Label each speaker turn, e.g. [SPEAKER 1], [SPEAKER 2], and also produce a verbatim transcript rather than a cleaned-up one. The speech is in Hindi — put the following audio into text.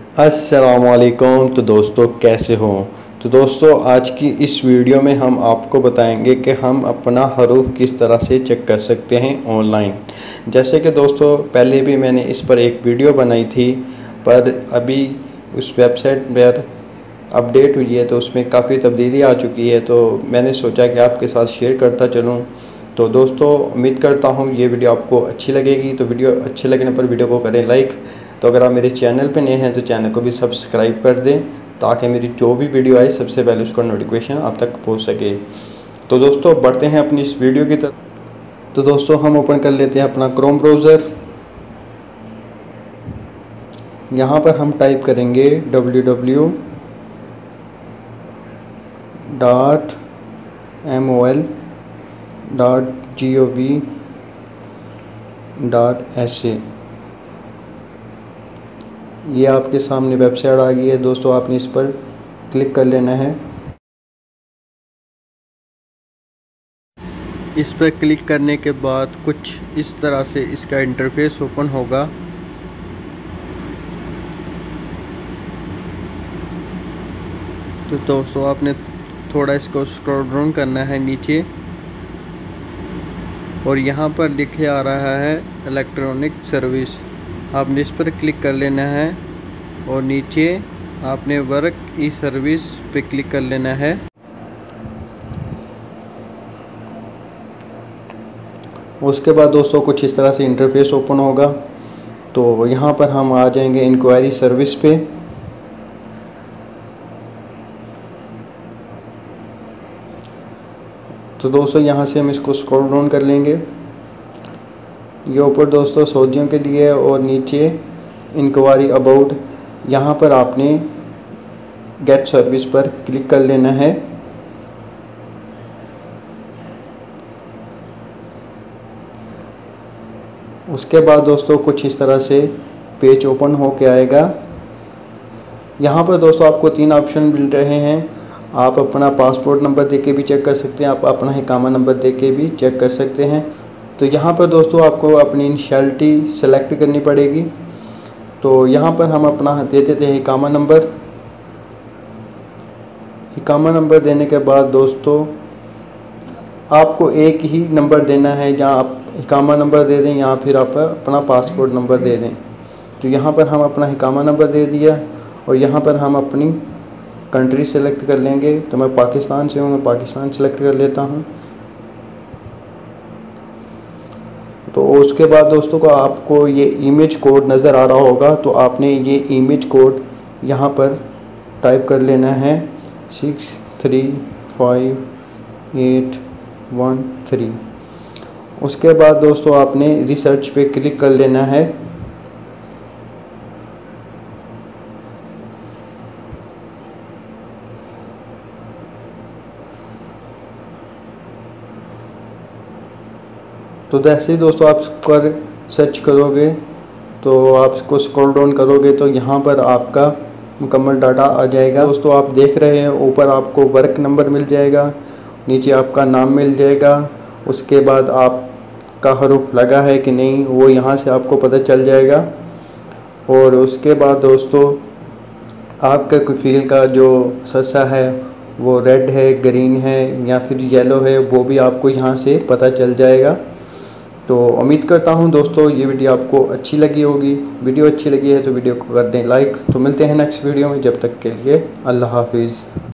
[SPEAKER 1] अस्सलामुअलैकुम। तो दोस्तों कैसे हो। तो दोस्तों आज की इस वीडियो में हम आपको बताएंगे कि हम अपना हरूफ किस तरह से चेक कर सकते हैं ऑनलाइन। जैसे कि दोस्तों पहले भी मैंने इस पर एक वीडियो बनाई थी, पर अभी उस वेबसाइट पर अपडेट हुई है तो उसमें काफ़ी तब्दीली आ चुकी है, तो मैंने सोचा कि आपके साथ शेयर करता चलूँ। तो दोस्तों उम्मीद करता हूँ ये वीडियो आपको अच्छी लगेगी। तो वीडियो अच्छे लगने पर वीडियो को करें लाइक। तो अगर आप मेरे चैनल पर नए हैं तो चैनल को भी सब्सक्राइब कर दें, ताकि मेरी जो भी वीडियो आए सबसे पहले उसका नोटिफिकेशन आप तक पहुँच सके। तो दोस्तों बढ़ते हैं अपनी इस वीडियो की तरफ। तो दोस्तों हम ओपन कर लेते हैं अपना क्रोम ब्राउज़र। यहाँ पर हम टाइप करेंगे W W dot M O L dot G O V dot S A. ये आपके सामने वेबसाइट आ गई है दोस्तों, आपने इस पर क्लिक कर लेना है। इस पर क्लिक करने के बाद कुछ इस तरह से इसका इंटरफेस ओपन होगा। तो दोस्तों आपने थोड़ा इसको स्क्रॉल डाउन करना है नीचे, और यहाँ पर लिखे आ रहा है इलेक्ट्रॉनिक सर्विस। आपने इस पर क्लिक कर लेना है और नीचे आपने वर्क ई सर्विस पे क्लिक कर लेना है। उसके बाद दोस्तों कुछ इस तरह से इंटरफेस ओपन होगा। तो यहाँ पर हम आ जाएंगे इंक्वायरी सर्विस पे। तो दोस्तों यहाँ से हम इसको स्क्रॉल डाउन कर लेंगे। ये ऊपर दोस्तों सऊदियों के लिए है और नीचे इंक्वायरी अबाउट। यहाँ पर आपने गेट सर्विस पर क्लिक कर लेना है। उसके बाद दोस्तों कुछ इस तरह से पेज ओपन होके आएगा। यहाँ पर दोस्तों आपको तीन ऑप्शन मिल रहे हैं। आप अपना पासपोर्ट नंबर देके भी चेक कर सकते हैं, आप अपना इकामा नंबर देके भी चेक कर सकते हैं। तो यहाँ पर दोस्तों आपको अपनी इनिशियलिटी सेलेक्ट करनी पड़ेगी। तो यहाँ पर हम अपना दे देते हैं इकामा नंबर। इकामा नंबर देने के बाद दोस्तों आपको एक ही नंबर देना है, जहाँ आप इकामा नंबर दे दें या फिर आप अपना पासपोर्ट नंबर दे दें। तो यहाँ पर हम अपना इकामा नंबर दे दिया और यहाँ पर हम अपनी कंट्री सेलेक्ट कर लेंगे। तो मैं पाकिस्तान से हूँ, मैं पाकिस्तान सेलेक्ट कर लेता हूँ। तो उसके बाद दोस्तों को आपको ये इमेज कोड नज़र आ रहा होगा, तो आपने ये इमेज कोड यहाँ पर टाइप कर लेना है six three five eight one three. उसके बाद दोस्तों आपने रिसर्च पे क्लिक कर लेना है। तो जैसे ही दोस्तों आप पर सर्च करोगे तो आप इसको स्क्रॉल डाउन करोगे तो यहाँ पर आपका मुकम्मल डाटा आ जाएगा। दोस्तों आप देख रहे हैं ऊपर आपको वर्क नंबर मिल जाएगा, नीचे आपका नाम मिल जाएगा। उसके बाद आपका हरूफ लगा है कि नहीं वो यहाँ से आपको पता चल जाएगा। और उसके बाद दोस्तों आपका कोई फील्ड का जो सस्सा है वो रेड है, ग्रीन है या फिर येलो है, वो भी आपको यहाँ से पता चल जाएगा। तो उम्मीद करता हूँ दोस्तों ये वीडियो आपको अच्छी लगी होगी। वीडियो अच्छी लगी है तो वीडियो को कर दें लाइक। तो मिलते हैं नेक्स्ट वीडियो में, जब तक के लिए अल्लाह हाफिज़।